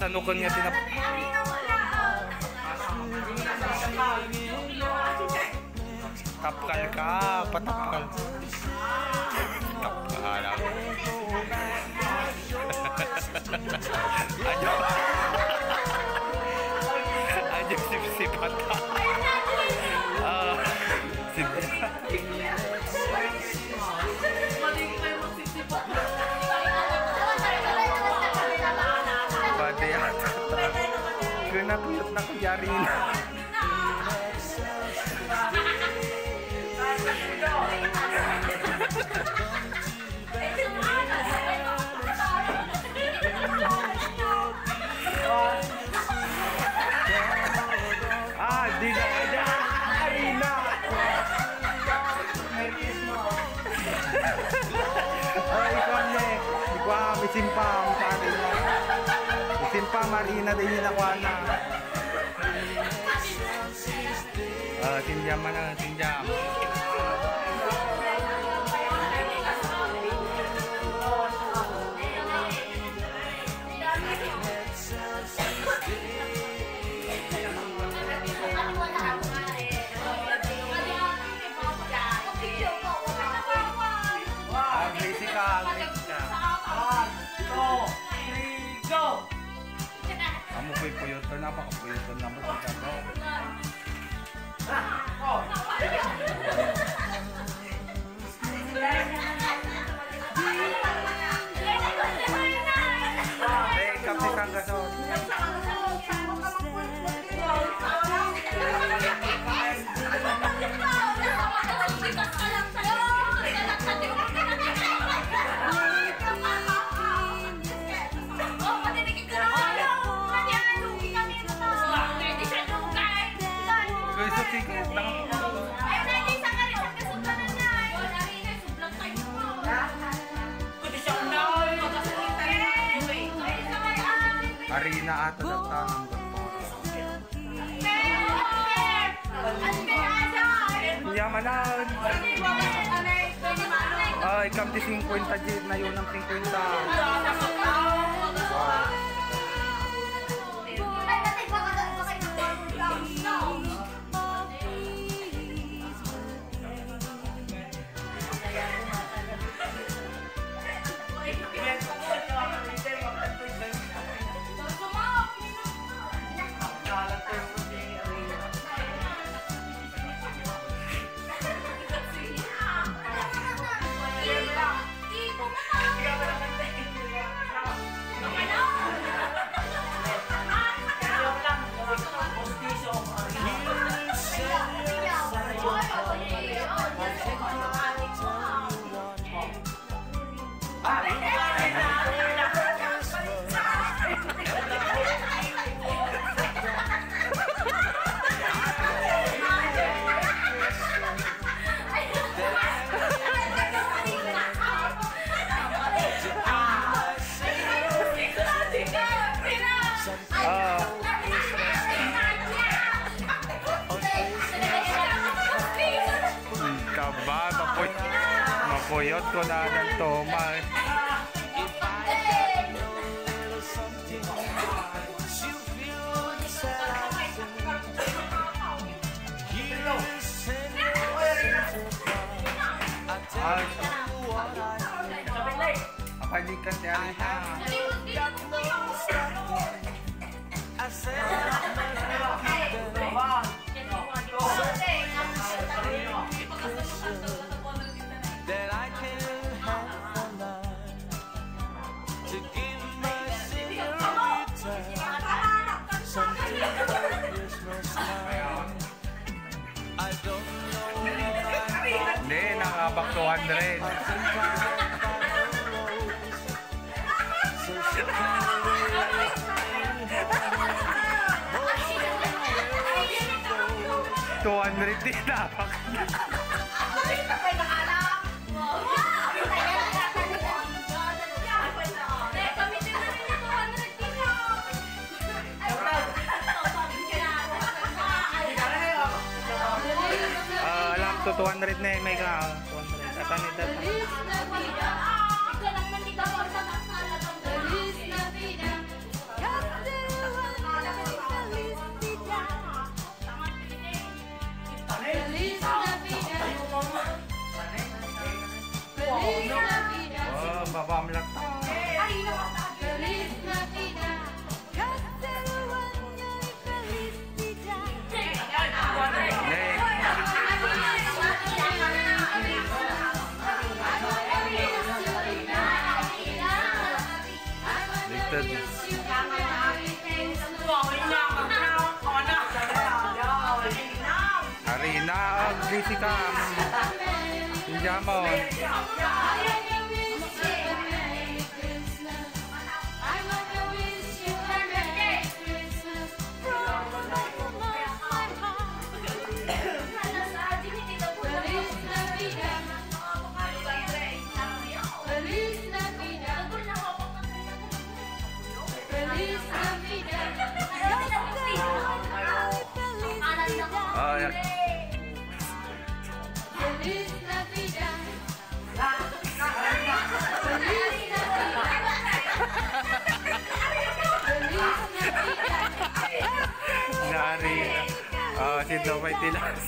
sanukan nga tinap... Tapkal ka, patapkal. Tapkal lang. Ayo sip-sipat ka. Pwede yata. Kinakuyot na kuyari na. Di na ada Arina. Ay, ikaw na eh. Ikaw, misimpam sa atin. Misimpam, Arina din yung nakuha na. Tinjam mana, tinjam. Kamu puyutan apa kepuyutan kamu tidak tahu. Kamu tangga so. Arina ato ng tanong yaman na ay kam di 50 jid na yun ang 50 Mapuyot ko na ng tomat. Apalikan niya na. That I can have the night to give myself a return. Something for Christmas time. I don't know what I want. Hindi, nakabak 200. So she can't wait. 200 din napak. Alam to 200 na may ka 200 at anita. lata. Feliz Navidad. Castelluanya y felicidad. Harina, Jessica. Pinjamo. Oh, ya. Feliz Navidad. Nari. Oh, si Domay Tilas.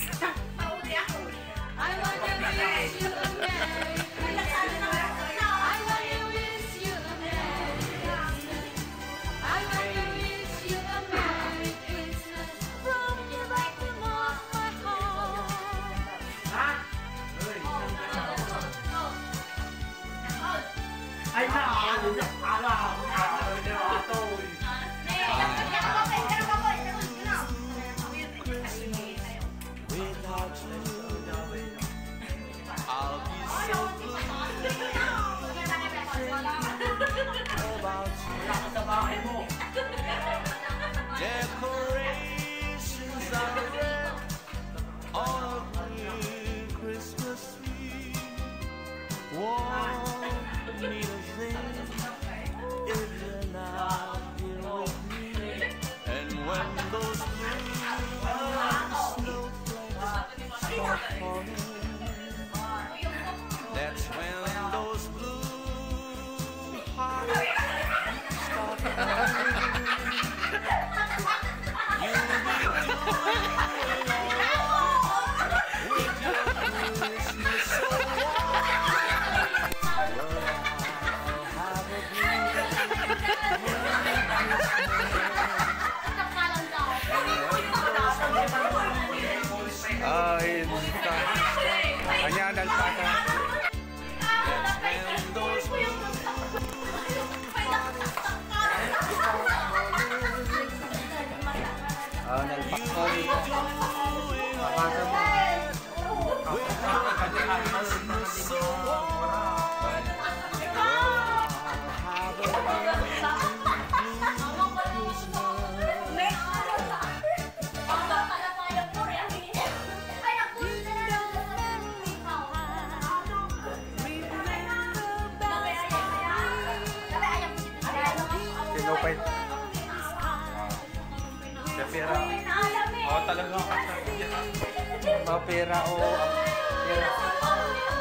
I wanna wish you a Merry Christmas. I wanna wish you a Merry Christmas. I wanna wish you a Merry Christmas from the bottom of my heart. Ay, Without you, I'll be so blue about you. Decorations are red on a green Christmas tree. Won't need a thing if you're not here with me. And when those blue snowflakes start falling, that's when those blue hearts start falling. You'll be doing alright with your Christmas so warm. I'll have a Oh, yun. Kanya, dalpata. when those blue Oh, nalpakol. Christmas so warm. Have a Sinupay. Sa pera. Oh, talaga. Oh, pera. Oh, pera.